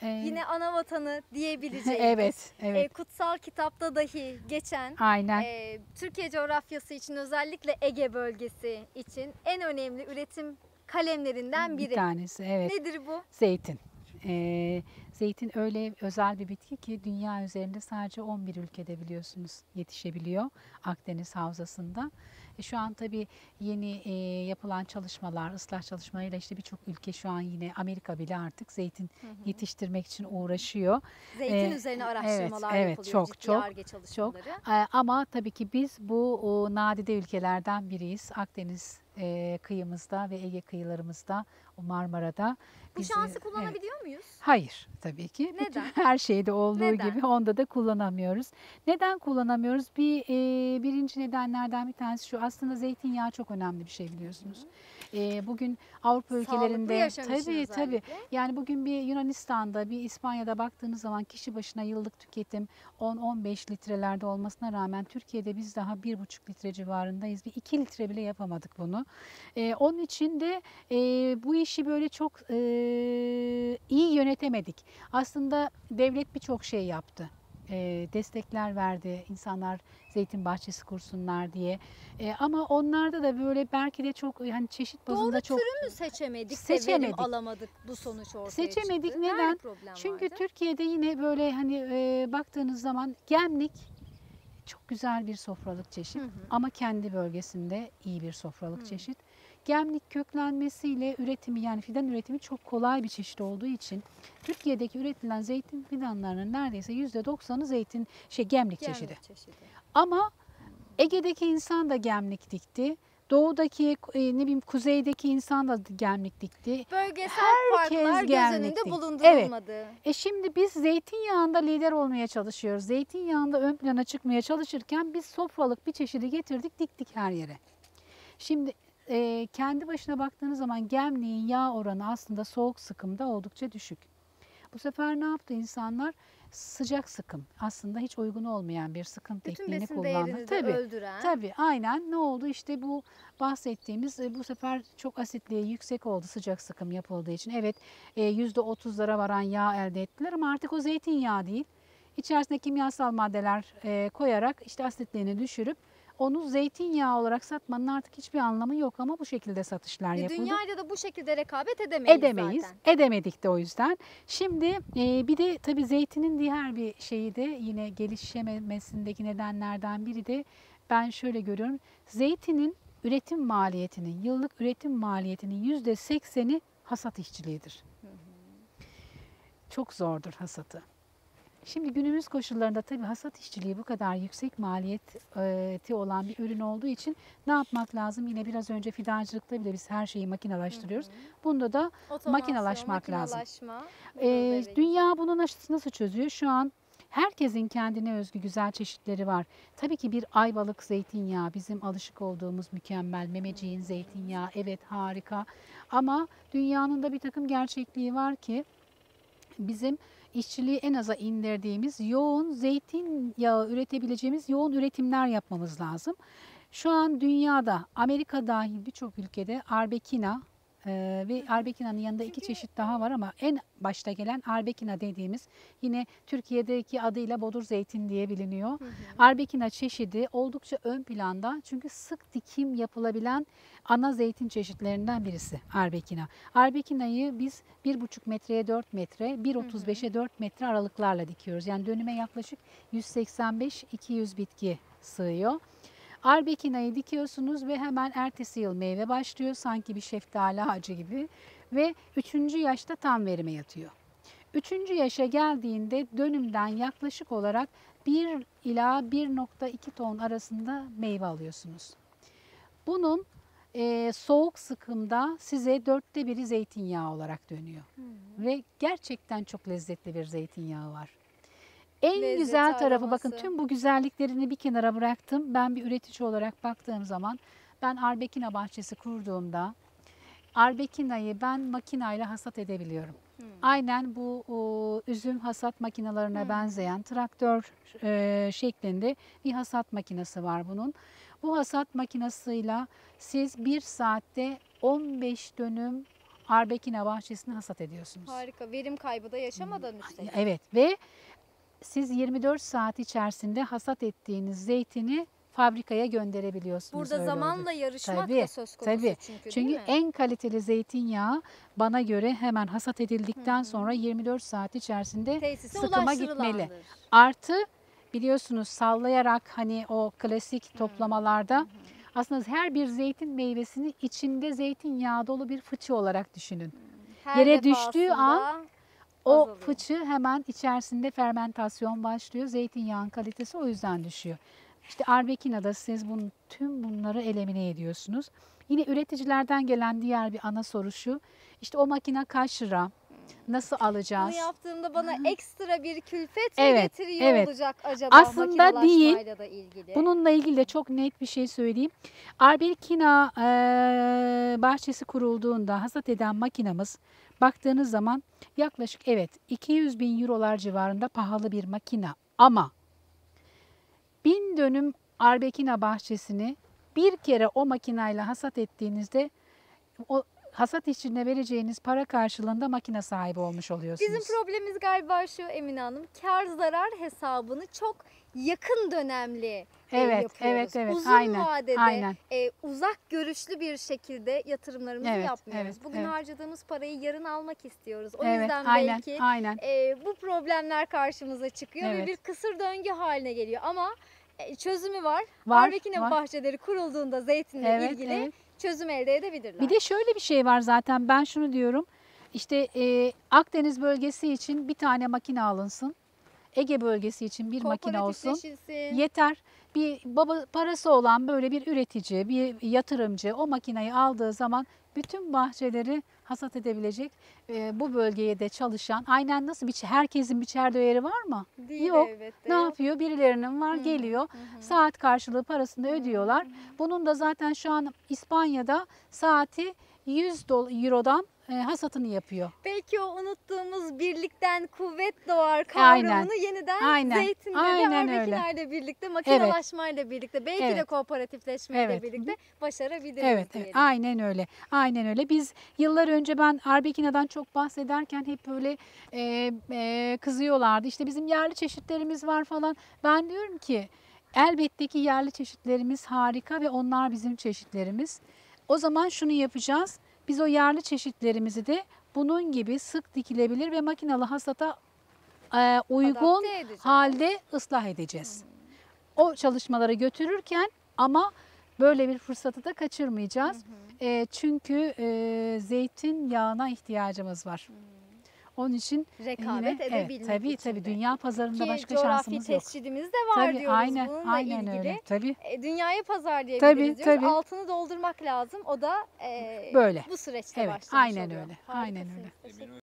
Yine ana vatanı diyebileceğimiz, Evet, evet. kutsal kitapta dahi geçen, Aynen. Türkiye coğrafyası için, özellikle Ege bölgesi için en önemli üretim kalemlerinden Bir biri. tanesi, evet. Nedir bu? Zeytin. Zeytin öyle özel bir bitki ki dünya üzerinde sadece 11 ülkede biliyorsunuz yetişebiliyor Akdeniz Havzası'nda. Şu an tabii yeni yapılan çalışmalar, ıslah çalışmalarıyla işte birçok ülke şu an yine Amerika bile artık zeytin yetiştirmek için uğraşıyor. Zeytin üzerine araştırmalar evet, yapılıyor, çok ciddi çok Ar-Ge çok. çalışmaları. Ama tabii ki biz bu nadide ülkelerden biriyiz. Akdeniz kıyımızda ve Ege kıyılarımızda, o Marmara'da. Bu şansı kullanabiliyor muyuz? Hayır tabii ki. Neden? Bütün her şeyde olduğu Neden? gibi onda da kullanamıyoruz. Neden kullanamıyoruz? Birinci nedenlerden bir tanesi şu. Aslında zeytinyağı çok önemli bir şey biliyorsunuz. Bugün Avrupa ülkelerinde yaşam için tabii özellikle. yani bugün bir Yunanistan'da, bir İspanya'da baktığınız zaman kişi başına yıllık tüketim 10-15 litrelerde olmasına rağmen Türkiye'de biz daha 1,5 litre civarındayız. Bir 2 litre bile yapamadık bunu. Onun için de bu işi böyle çok iyi yönetemedik. Aslında devlet birçok şey yaptı. Destekler verdi, insanlar zeytin bahçesi kursunlar diye. Ama onlarda da böyle belki de çok yani çeşit bazında Doğru çok türü mü seçemedik de verim alamadık, bu sonuç ortaya seçemedik. çıktı? Neden? Nerede problem Çünkü vardı? Türkiye'de yine böyle hani baktığınız zaman gemlik çok güzel bir sofralık çeşit ama kendi bölgesinde iyi bir sofralık çeşit. Gemlik köklenmesiyle üretimi, yani fidan üretimi çok kolay bir çeşit olduğu için Türkiye'deki üretilen zeytin fidanlarının neredeyse %90'ı gemlik çeşidi. Ama Ege'deki insan da gemlik dikti. Doğudaki ne bileyim kuzeydeki insan da gemlik dikti. Bölgesel Herkes farklar göz gemlik önünde dikti. bulundurulmadı. Şimdi biz zeytinyağında lider olmaya çalışıyoruz. Zeytinyağında ön plana çıkmaya çalışırken biz sofralık bir çeşidi getirdik, diktik her yere. Şimdi kendi başına baktığınız zaman gemliğin yağ oranı aslında soğuk sıkımda oldukça düşük. Bu sefer ne yaptı insanlar? Sıcak sıkım, aslında hiç uygun olmayan bir sıkım tekniğini Bütün besin kullandı. değerini de öldüren. Tabii aynen. Ne oldu? İşte bu bahsettiğimiz bu sefer çok asitliği yüksek oldu sıcak sıkım yapıldığı için. Evet, %30'lara varan yağ elde ettiler ama artık o zeytinyağı değil. İçerisine kimyasal maddeler koyarak işte asitliğini düşürüp onu zeytinyağı olarak satmanın artık hiçbir anlamı yok ama bu şekilde satışlar yapıldı. Dünyayla da bu şekilde rekabet edemeyiz zaten. Edemedik de o yüzden. Şimdi bir de tabii zeytinin diğer bir şeyi de yine gelişememesindeki nedenlerden biri de ben şöyle görüyorum. Zeytinin üretim maliyetinin, yıllık üretim maliyetinin %80'i hasat işçiliğidir. Çok zordur hasatı. Şimdi günümüz koşullarında tabii hasat işçiliği bu kadar yüksek maliyeti olan bir ürün olduğu için ne yapmak lazım? Yine biraz önce fidancılıkta bile biz her şeyi makinalaştırıyoruz. Bunda da makinalaşmak lazım. Dünya bunun aşısını nasıl çözüyor? Şu an herkesin kendine özgü güzel çeşitleri var. Tabii ki bir Ayvalık zeytinyağı, bizim alışık olduğumuz mükemmel Memeciğin zeytinyağı, evet harika. Ama dünyanın da bir takım gerçekliği var ki bizim işçiliği en aza indirdiğimiz, yoğun zeytinyağı üretebileceğimiz yoğun üretimler yapmamız lazım. Şu an dünyada, Amerika dahil birçok ülkede Arbequina ve Arbequina'nın yanında 2 çeşit daha var ama en başta gelen Arbequina dediğimiz, yine Türkiye'deki adıyla bodur zeytin diye biliniyor. Arbequina çeşidi oldukça ön planda çünkü sık dikim yapılabilen ana zeytin çeşitlerinden birisi Arbequina. Arbequina'yı biz 1,5 metreye 4 metre, 1,35'e 4 metre aralıklarla dikiyoruz. Yani dönüme yaklaşık 185-200 bitki sığıyor. Arbequina'yı dikiyorsunuz ve hemen ertesi yıl meyve başlıyor. Sanki bir şeftali ağacı gibi ve 3. yaşta tam verime yatıyor. 3. yaşa geldiğinde dönümden yaklaşık olarak 1 ila 1,2 ton arasında meyve alıyorsunuz. Bunun soğuk sıkımda size 1/4'ü zeytinyağı olarak dönüyor. Ve gerçekten çok lezzetli bir zeytinyağı var. En güzel tarafı, bakın tüm bu güzelliklerini bir kenara bıraktım. Ben bir üretici olarak baktığım zaman, ben Arbequina bahçesi kurduğumda Arbequina'yı ben makinayla hasat edebiliyorum. Aynen bu üzüm hasat makinelerine benzeyen traktör şeklinde bir hasat makinesi var bunun. Bu hasat makinesiyle siz 1 saatte 15 dönüm Arbequina bahçesini hasat ediyorsunuz. Harika. Verim kaybı da yaşamadan üstelik. Evet ve siz 24 saat içerisinde hasat ettiğiniz zeytini fabrikaya gönderebiliyorsunuz. Burada öyle zamanla olacak. yarışmak Tabii, da söz konusu tabii. çünkü Çünkü değil mi? en kaliteli zeytinyağı bana göre hemen hasat edildikten sonra 24 saat içerisinde Tesise sıkıma gitmeli. ulaştırılandır. Artı biliyorsunuz sallayarak hani o klasik toplamalarda aslında her bir zeytin meyvesini içinde zeytinyağı dolu bir fıçı olarak düşünün. Her Yere düştüğü an defasında o azalıyor. fıçı hemen içerisinde fermentasyon başlıyor. Zeytinyağın kalitesi o yüzden düşüyor. İşte Arbequina'da siz tüm bunları elimine ediyorsunuz. Yine üreticilerden gelen diğer bir ana soru şu. İşte o makine kaç lira? Nasıl alacağız? Bunu yaptığımda bana ekstra bir külfet mi Evet, getiriyor evet. olacak acaba Aslında değil. makinalaşmayla da ilgili? Bununla ilgili de çok net bir şey söyleyeyim. Arbequina bahçesi kurulduğunda hasat eden makinamız baktığınız zaman yaklaşık 200 bin eurolar civarında pahalı bir makina. Ama 1000 dönüm Arbequina bahçesini bir kere o makinayla hasat ettiğinizde o hasat işçiliğine vereceğiniz para karşılığında makine sahibi olmuş oluyorsunuz. Bizim problemimiz galiba şu Emine Hanım. Kar zarar hesabını çok yakın dönemli Evet, yapıyoruz. evet, Uzun aynen, vadede aynen. uzak görüşlü bir şekilde yatırımlarımızı Evet, yapmıyoruz. evet, Bugün evet. harcadığımız parayı yarın almak istiyoruz. O Evet, yüzden aynen, belki aynen. bu problemler karşımıza çıkıyor ve Evet. bir kısır döngü haline geliyor. Ama çözümü var. Var, Arbequina var. bahçeleri kurulduğunda zeytinle Evet, ilgili evet. çözüm elde edebilirler. Bir de şöyle bir şey var zaten ben şunu diyorum. İşte Akdeniz bölgesi için bir tane makine alınsın. Ege bölgesi için bir makine olsun. Kooperatifleşilsin. Yeter. Bir baba parası olan böyle bir üretici, bir yatırımcı o makineyi aldığı zaman bütün bahçeleri hasat edebilecek. Bu bölgeye de çalışan aynen nasıl herkesin biçer döyeri var mı? Değil Yok. elbette, Ne yok. yapıyor? Birilerinin var geliyor. Saat karşılığı parasını ödüyorlar. Bunun da zaten şu an İspanya'da saati 100 Euro'dan hasatını yapıyor. Belki o unuttuğumuz birlikten kuvvet doğar Aynen. kavramını yeniden Aynen. zeytinle Aynen ve öyle. arbekinayla birlikte, makinalaşmayla birlikte, belki de Evet. kooperatifleşmeyle Evet. birlikte başarabiliriz Evet, diyelim. aynen öyle. Aynen öyle. Biz yıllar önce ben Arbequina'dan çok bahsederken hep böyle kızıyorlardı. İşte bizim yerli çeşitlerimiz var falan. Ben diyorum ki elbette ki yerli çeşitlerimiz harika ve onlar bizim çeşitlerimiz. O zaman şunu yapacağız. Biz o yerli çeşitlerimizi de bunun gibi sık dikilebilir ve makinalı hasata uygun Adapte edeceğiz. halde ıslah edeceğiz. O çalışmaları götürürken ama böyle bir fırsatı da kaçırmayacağız. Çünkü zeytin yağına ihtiyacımız var. Onun için Rekabet edebilmek tabii için tabii de. dünya pazarında Ki başka coğrafi şansımız yok. tescilimiz de var Tabii diyoruz aynen bununla aynen ilgili. öyle. Tabii. Dünyaya pazarlayabiliriz Tabii, diyoruz. tabii. Altını doldurmak lazım. O da Böyle. bu süreçte Evet, başlamış aynen oluyor. öyle, aynen Harikasınız. öyle. Teşekkür